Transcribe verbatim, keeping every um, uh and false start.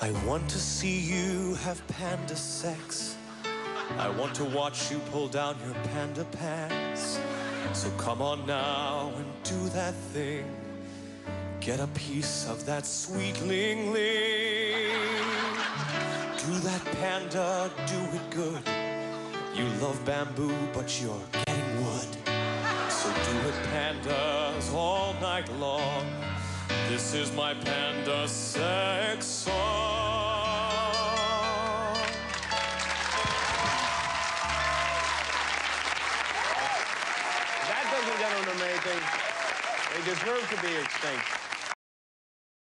I want to see you have panda sex. I want to watch you pull down your panda pants. So come on now and do that thing. Get a piece of that sweet ling ling. Do that, panda, do it good. You love bamboo, but you're getting wood. So do it, pandas, all night long. This is my panda sex song. That doesn't get them amazing. They deserve to be extinct.